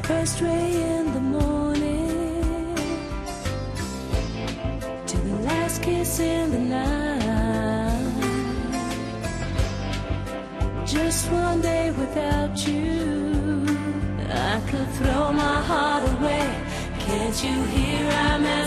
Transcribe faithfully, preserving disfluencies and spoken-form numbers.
first ray in the morning to the last kiss in the night. Just one day without you, I could throw my heart away. Can't you hear I'm